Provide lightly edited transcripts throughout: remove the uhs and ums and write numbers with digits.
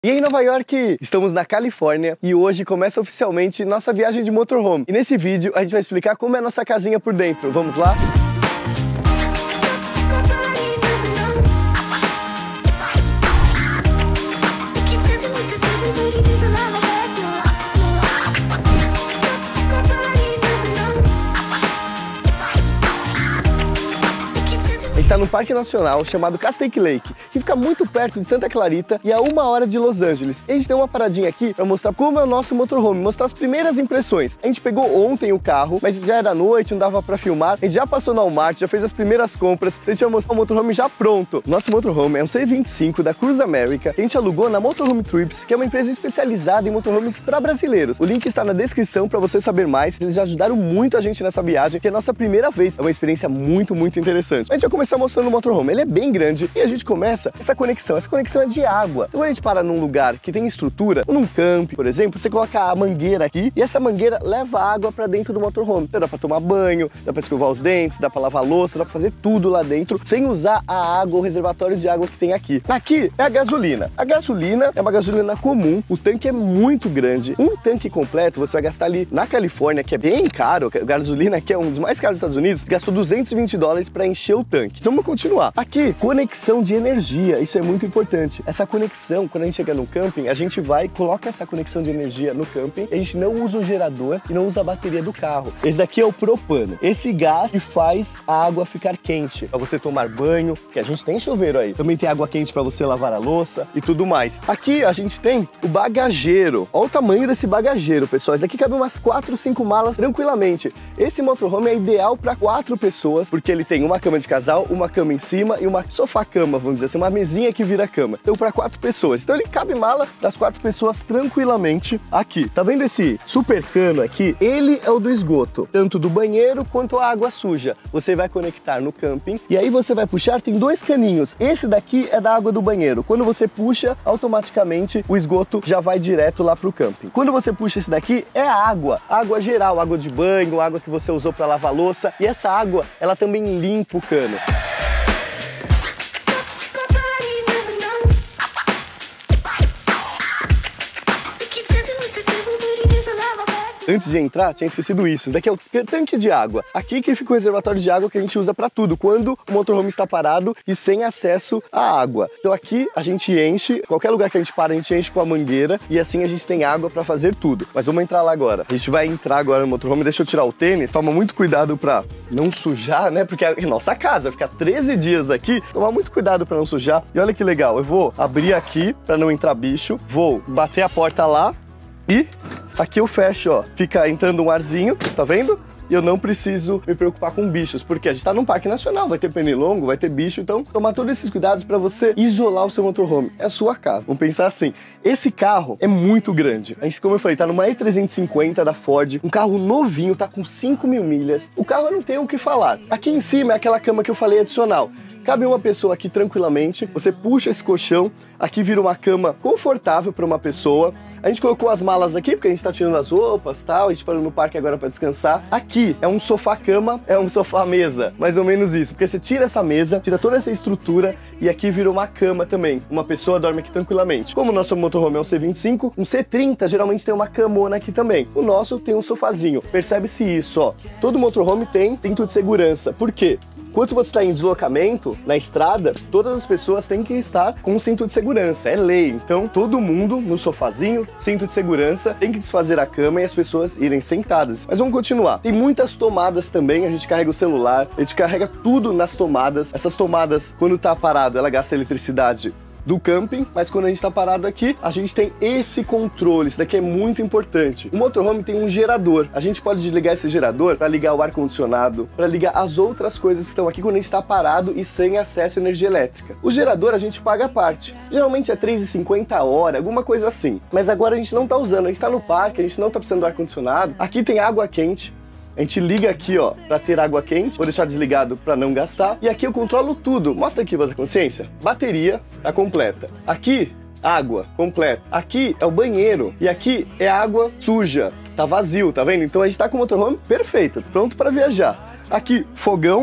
E em Nova York, estamos na Califórnia e hoje começa oficialmente nossa viagem de motorhome. E nesse vídeo a gente vai explicar como é a nossa casinha por dentro. Vamos lá? A gente está num parque nacional chamado Castaic Lake, que fica muito perto de Santa Clarita e a 1 hora de Los Angeles. E a gente deu uma paradinha aqui para mostrar como é o nosso motorhome, mostrar as primeiras impressões. A gente pegou ontem o carro, mas já era noite, não dava para filmar. A gente já passou no Walmart, já fez as primeiras compras. A gente vai mostrar o motorhome já pronto. Nosso motorhome é um C25 da Cruise America, que a gente alugou na Motorhome Trips, que é uma empresa especializada em motorhomes para brasileiros. O link está na descrição para você saber mais. Eles já ajudaram muito a gente nessa viagem, que é a nossa primeira vez. É uma experiência muito interessante. A gente vai começar mostrando o motorhome. Ele é bem grande e a gente começa essa conexão. Essa conexão é de água. Então, quando a gente para num lugar que tem estrutura, num camping, por exemplo, você coloca a mangueira aqui e essa mangueira leva água para dentro do motorhome. Então, dá para tomar banho, dá para escovar os dentes, dá para lavar a louça, dá para fazer tudo lá dentro sem usar a água, o reservatório de água que tem aqui. Aqui é a gasolina. A gasolina é uma gasolina comum. O tanque é muito grande. Um tanque completo você vai gastar ali na Califórnia, que é bem caro. A gasolina aqui é um dos mais caros dos Estados Unidos. Gastou $220 para encher o tanque. Então, vamos continuar. Aqui, conexão de energia, isso é muito importante. Essa conexão, quando a gente chega no camping, a gente coloca essa conexão de energia no camping, a gente não usa o gerador e não usa a bateria do carro. Esse daqui é o propano. Esse gás que faz a água ficar quente, para você tomar banho, que a gente tem chuveiro aí. Também tem água quente para você lavar a louça e tudo mais. Aqui a gente tem o bagageiro. Olha o tamanho desse bagageiro, pessoal. Esse daqui cabe umas 4, 5 malas tranquilamente. Esse motorhome é ideal para 4 pessoas, porque ele tem uma cama de casal, uma cama em cima e uma sofá-cama, vamos dizer assim, uma mesinha que vira cama. Então, para 4 pessoas. Então, ele cabe mala das 4 pessoas tranquilamente aqui. Tá vendo esse super cano aqui? Ele é o do esgoto, tanto do banheiro quanto a água suja. Você vai conectar no camping e aí você vai puxar, tem 2 caninhos. Esse daqui é da água do banheiro. Quando você puxa, automaticamente o esgoto já vai direto lá pro camping. Quando você puxa esse daqui, é a água geral, água de banho, água que você usou para lavar louça. E essa água, ela também limpa o cano. Antes de entrar, tinha esquecido isso. Isso daqui é o tanque de água. Aqui que fica o reservatório de água que a gente usa para tudo, quando o motorhome está parado e sem acesso à água. Então aqui a gente enche, qualquer lugar que a gente para, a gente enche com a mangueira e assim a gente tem água para fazer tudo. Mas vamos entrar lá agora. A gente vai entrar agora no motorhome, deixa eu tirar o tênis. Toma muito cuidado para não sujar, né? Porque é nossa casa, ficar 13 dias aqui, tomar muito cuidado para não sujar. E olha que legal, eu vou abrir aqui para não entrar bicho, vou bater a porta lá e aqui eu fecho, ó, fica entrando um arzinho, tá vendo? E eu não preciso me preocupar com bichos, porque a gente tá num parque nacional, vai ter pernilongo, vai ter bicho, então tomar todos esses cuidados para você isolar o seu motorhome. É a sua casa. Vamos pensar assim, esse carro é muito grande. A gente, como eu falei, tá numa E350 da Ford, um carro novinho, tá com 5.000 milhas. O carro não tem o que falar. Aqui em cima é aquela cama que eu falei adicional. Cabe uma pessoa aqui tranquilamente, você puxa esse colchão, aqui vira uma cama confortável para uma pessoa. A gente colocou as malas aqui, porque a gente tá tirando as roupas e tal, a gente parou no parque agora para descansar. Aqui é um sofá-cama, é um sofá-mesa, mais ou menos isso, porque você tira essa mesa, tira toda essa estrutura e aqui vira uma cama também. Uma pessoa dorme aqui tranquilamente. Como o nosso motorhome é um C25, um C30 geralmente tem uma camona aqui também. O nosso tem um sofazinho. Percebe-se isso, ó. Todo motorhome tem cinto de segurança. Por quê? Enquanto você está em deslocamento, na estrada, todas as pessoas têm que estar com um cinto de segurança, é lei. Então, todo mundo no sofazinho, cinto de segurança, tem que desfazer a cama e as pessoas irem sentadas. Mas vamos continuar. Tem muitas tomadas também, a gente carrega o celular, a gente carrega tudo nas tomadas. Essas tomadas, quando tá parado, ela gasta eletricidade do camping, mas quando a gente está parado aqui, a gente tem esse controle. Isso daqui é muito importante. O motorhome tem um gerador. A gente pode desligar esse gerador para ligar o ar-condicionado, para ligar as outras coisas que estão aqui quando a gente está parado e sem acesso à energia elétrica. O gerador a gente paga a parte. Geralmente é R$3,50 a hora, alguma coisa assim. Mas agora a gente não está usando, a gente está no parque, a gente não está precisando do ar-condicionado. Aqui tem água quente. A gente liga aqui, ó, para ter água quente. Vou deixar desligado para não gastar. E aqui eu controlo tudo. Mostra aqui, Voz da Consciência. Bateria tá completa. Aqui, água completa. Aqui é o banheiro. E aqui é água suja. Tá vazio, tá vendo? Então a gente tá com o motorhome perfeito, pronto para viajar. Aqui, fogão.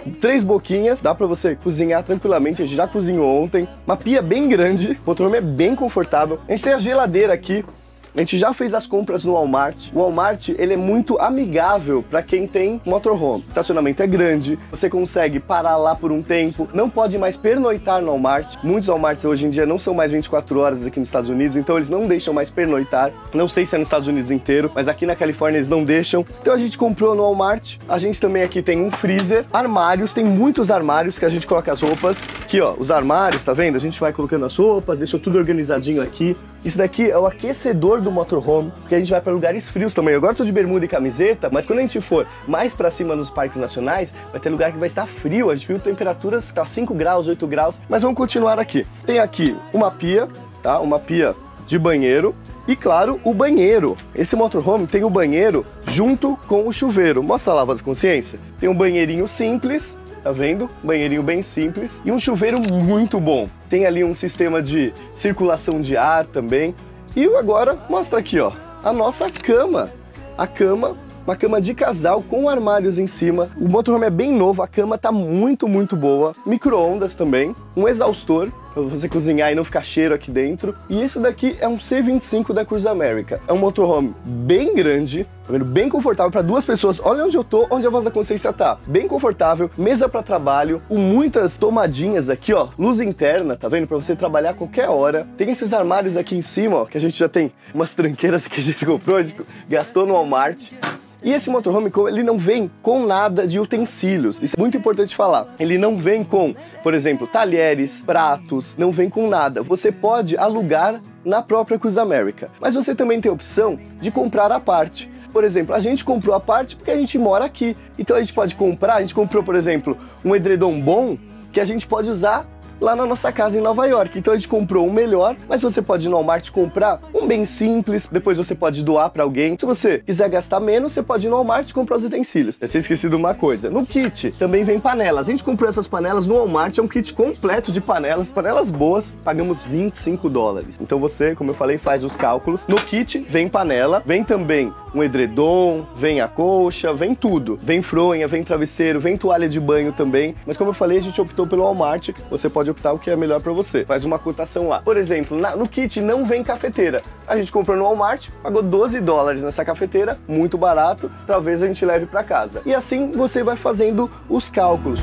3 boquinhas, dá pra você cozinhar tranquilamente, a gente já cozinhou ontem. Uma pia bem grande, o motorhome é bem confortável. A gente tem a geladeira aqui. A gente já fez as compras no Walmart. O Walmart, ele é muito amigável para quem tem motorhome. O estacionamento é grande, você consegue parar lá por um tempo, não pode mais pernoitar no Walmart. Muitos Walmarts hoje em dia não são mais 24 horas aqui nos Estados Unidos, então eles não deixam mais pernoitar. Não sei se é nos Estados Unidos inteiro, mas aqui na Califórnia eles não deixam. Então a gente comprou no Walmart. A gente também aqui tem um freezer, armários, tem muitos armários que a gente coloca as roupas. Aqui ó, os armários, tá vendo? A gente vai colocando as roupas, deixa tudo organizadinho aqui. Isso daqui é o aquecedor do motorhome, porque a gente vai para lugares frios também. Eu agora tô de bermuda e camiseta, mas quando a gente for mais para cima nos parques nacionais, vai ter lugar que vai estar frio. A gente viu temperaturas que tá 5 graus, 8 graus, mas vamos continuar aqui. Tem aqui uma pia, tá? Uma pia de banheiro e, claro, o banheiro. Esse motorhome tem o banheiro junto com o chuveiro. Mostra lá, voz de consciência. Tem um banheirinho simples, tá vendo? Banheirinho bem simples e um chuveiro muito bom. Tem ali um sistema de circulação de ar também. E agora, mostra aqui, ó, a nossa cama. A cama, uma cama de casal com armários em cima. O motorhome é bem novo, a cama tá muito boa. Micro-ondas também, um exaustor para você cozinhar e não ficar cheiro aqui dentro. E esse daqui é um C25 da Cruise America. É um motorhome bem grande, tá vendo? Bem confortável para 2 pessoas. Olha onde eu tô, onde a voz da consciência tá. Bem confortável, mesa para trabalho, com muitas tomadinhas aqui, ó, luz interna, tá vendo? Para você trabalhar a qualquer hora. Tem esses armários aqui em cima, ó, que a gente já tem umas tranqueiras que a gente comprou, a gente gastou no Walmart. E esse motorhome, ele não vem com nada de utensílios. Isso é muito importante falar. Ele não vem com, por exemplo, talheres, pratos, não vem com nada. Você pode alugar na própria Cruise America. Mas você também tem a opção de comprar à parte. Por exemplo, a gente comprou à parte porque a gente mora aqui. Então a gente pode comprar, a gente comprou, por exemplo, um edredom bom que a gente pode usar lá na nossa casa em Nova York. Então a gente comprou um melhor, mas você pode ir no Walmart comprar um bem simples, depois você pode doar para alguém. Se você quiser gastar menos, você pode ir no Walmart e comprar os utensílios. Eu tinha esquecido uma coisa. No kit também vem panelas. A gente comprou essas panelas no Walmart, é um kit completo de panelas boas, pagamos $25. Então você, como eu falei, faz os cálculos. No kit vem panela, vem também um edredom, vem a colcha, vem tudo. Vem fronha, vem travesseiro, vem toalha de banho também. Mas como eu falei, a gente optou pelo Walmart. Você pode optar o que é melhor para você. Faz uma cotação lá. Por exemplo, no kit não vem cafeteira. A gente comprou no Walmart, pagou $12 nessa cafeteira, muito barato. Talvez a gente leve para casa. E assim você vai fazendo os cálculos.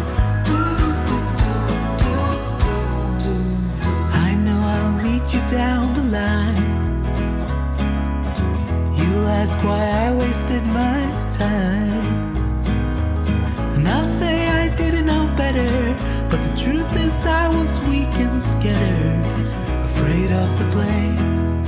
I know I'll meet you down the line. You'll ask why I wasted my time. And I'll say I didn't know better. But the truth is I was weak and scared, afraid of the blame.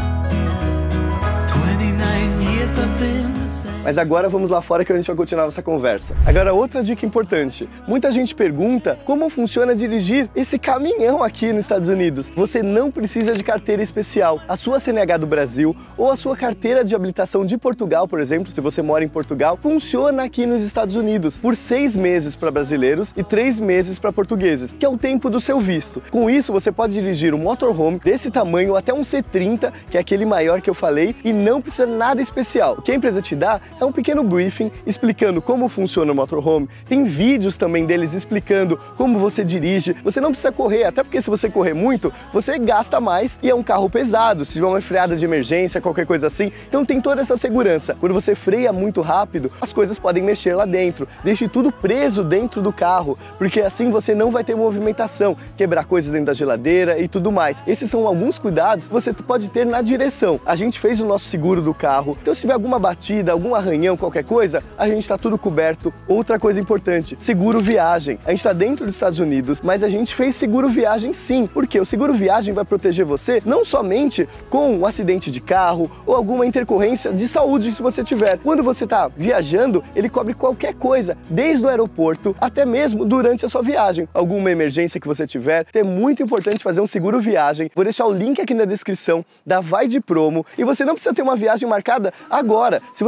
29 years I've been the same. Mas agora vamos lá fora que a gente vai continuar nossa conversa. Agora outra dica importante. Muita gente pergunta como funciona dirigir esse caminhão aqui nos Estados Unidos. Você não precisa de carteira especial. A sua CNH do Brasil ou a sua carteira de habilitação de Portugal, por exemplo, se você mora em Portugal, funciona aqui nos Estados Unidos por 6 meses para brasileiros e 3 meses para portugueses, que é o tempo do seu visto. Com isso, você pode dirigir um motorhome desse tamanho até um C30, que é aquele maior que eu falei, e não precisa nada especial. O que a empresa te dá é um pequeno briefing explicando como funciona o motorhome. Tem vídeos também deles explicando como você dirige. Você não precisa correr, até porque se você correr muito, você gasta mais e é um carro pesado. Se tiver uma freada de emergência, qualquer coisa assim, então tem toda essa segurança. Quando você freia muito rápido, as coisas podem mexer lá dentro. Deixe tudo preso dentro do carro, porque assim você não vai ter movimentação, quebrar coisas dentro da geladeira e tudo mais. Esses são alguns cuidados que você pode ter na direção. A gente fez o nosso seguro do carro, então se tiver alguma batida, algum arranhão, qualquer coisa, a gente está tudo coberto. Outra coisa importante, seguro viagem. A gente está dentro dos Estados Unidos, mas a gente fez seguro viagem sim, porque o seguro viagem vai proteger você não somente com um acidente de carro ou alguma intercorrência de saúde se você tiver. Quando você está viajando, ele cobre qualquer coisa, desde o aeroporto até mesmo durante a sua viagem. Alguma emergência que você tiver, é muito importante fazer um seguro viagem. Vou deixar o link aqui na descrição da Vai de Promo e você não precisa ter uma viagem marcada agora. Se você vai viajar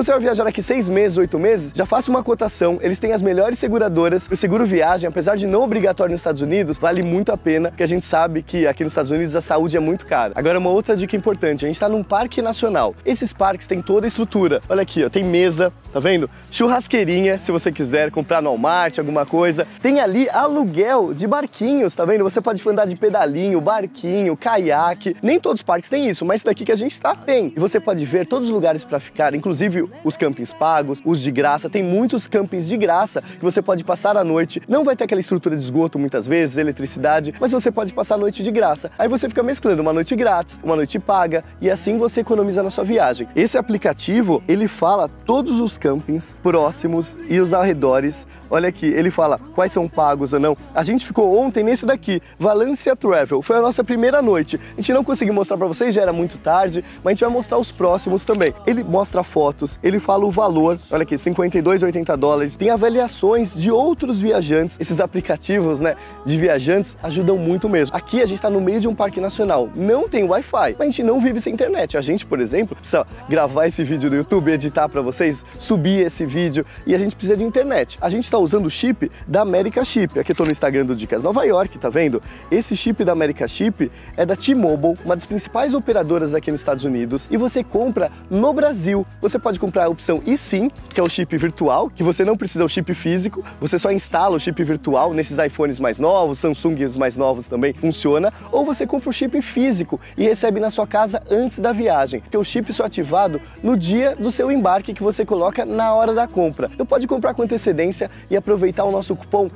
só daqui 6 meses, 8 meses, já faça uma cotação. Eles têm as melhores seguradoras. O seguro viagem, apesar de não obrigatório nos Estados Unidos, vale muito a pena, porque a gente sabe que aqui nos Estados Unidos a saúde é muito cara. Agora, uma outra dica importante, a gente está num parque nacional. Esses parques têm toda a estrutura. Olha aqui, ó, tem mesa, tá vendo? Churrasqueirinha, se você quiser comprar no Walmart, alguma coisa. Tem ali aluguel de barquinhos, tá vendo? Você pode andar de pedalinho, barquinho, caiaque. Nem todos os parques têm isso, mas daqui que a gente tá, tem. E você pode ver todos os lugares para ficar, inclusive os campings pagos, os de graça. Tem muitos campings de graça que você pode passar a noite. Não vai ter aquela estrutura de esgoto muitas vezes, eletricidade, mas você pode passar a noite de graça. Aí você fica mesclando uma noite grátis, uma noite paga, e assim você economiza na sua viagem. Esse aplicativo, ele fala todos os campings próximos e os arredores. Olha aqui, ele fala quais são pagos ou não. A gente ficou ontem nesse daqui, Valencia Travel. Foi a nossa primeira noite. A gente não conseguiu mostrar pra vocês, já era muito tarde, mas a gente vai mostrar os próximos também. Ele mostra fotos, ele fala o valor. Olha aqui, 52,80 dólares. Tem avaliações de outros viajantes. Esses aplicativos, né, de viajantes ajudam muito mesmo. Aqui a gente tá no meio de um parque nacional. Não tem Wi-Fi, mas a gente não vive sem internet. A gente, por exemplo, precisa gravar esse vídeo no YouTube, editar pra vocês, subir esse vídeo, e a gente precisa de internet. A gente tá usando o chip da America Chip. Aqui eu tô no Instagram do Dicas Nova York, tá vendo? Esse chip da America Chip é da T-Mobile, uma das principais operadoras aqui nos Estados Unidos, e você compra no Brasil. Você pode comprar a opção eSIM, que é o chip virtual, que você não precisa do chip físico, você só instala o chip virtual nesses iPhones mais novos, Samsungs mais novos também funciona, ou você compra o chip físico e recebe na sua casa antes da viagem, porque o chip só é ativado no dia do seu embarque, que você coloca na hora da compra. Então pode comprar com antecedência e aproveitar o nosso cupom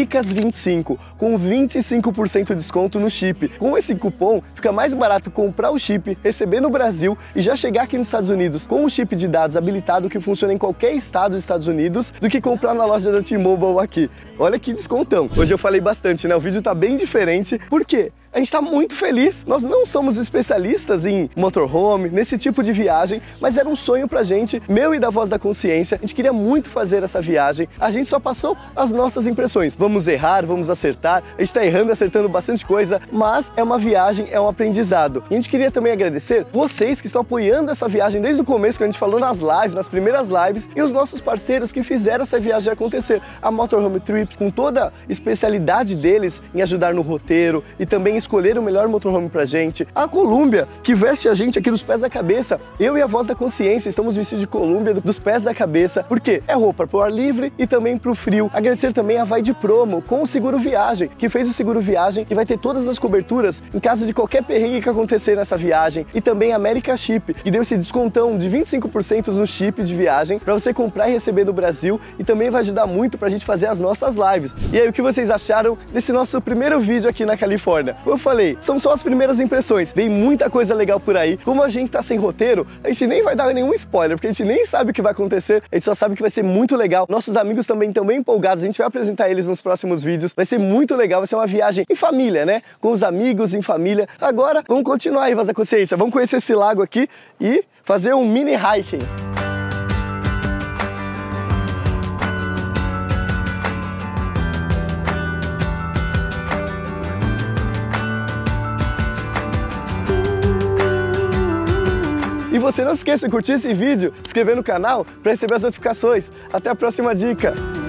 DICAS25 com 25% de desconto no chip. Com esse cupom fica mais barato comprar o chip, receber no Brasil e já chegar aqui nos Estados Unidos com o chip de dados habilitado que funciona em qualquer estado dos Estados Unidos, do que comprar na loja da T-Mobile aqui. Olha que descontão. Hoje eu falei bastante, né? O vídeo tá bem diferente. Por quê? A gente está muito feliz. Nós não somos especialistas em motorhome, nesse tipo de viagem, mas era um sonho pra gente, meu e da Voz da Consciência. A gente queria muito fazer essa viagem. A gente só passou as nossas impressões. Vamos errar, vamos acertar. A gente está errando, acertando bastante coisa, mas é uma viagem, é um aprendizado. E a gente queria também agradecer vocês que estão apoiando essa viagem desde o começo, que a gente falou nas lives, nas primeiras lives, e os nossos parceiros que fizeram essa viagem acontecer. A Motorhome Trips, com toda a especialidade deles em ajudar no roteiro e também escolher o melhor motorhome pra gente. A Columbia, que veste a gente aqui dos pés à cabeça. Eu e a Voz da Consciência estamos vestidos de Columbia dos pés à cabeça, porque é roupa pro ar livre e também pro frio. Agradecer também a Vai de Promo, com o Seguro Viagem, que fez o Seguro Viagem e vai ter todas as coberturas em caso de qualquer perrengue que acontecer nessa viagem. E também a America Chip, que deu esse descontão de 25% no chip de viagem pra você comprar e receber no Brasil, e também vai ajudar muito pra gente fazer as nossas lives. E aí, o que vocês acharam desse nosso primeiro vídeo aqui na Califórnia? Como eu falei, são só as primeiras impressões. Vem muita coisa legal por aí. Como a gente tá sem roteiro, a gente nem vai dar nenhum spoiler, porque a gente nem sabe o que vai acontecer. A gente só sabe que vai ser muito legal. Nossos amigos também estão bem empolgados. A gente vai apresentar eles nos próximos vídeos. Vai ser muito legal. Vai ser uma viagem em família, né? Com os amigos, em família. Agora, vamos continuar aí, Voz da Consciência. Vamos conhecer esse lago aqui e fazer um mini hiking. E você não esqueça de curtir esse vídeo, se inscrever no canal para receber as notificações. Até a próxima dica!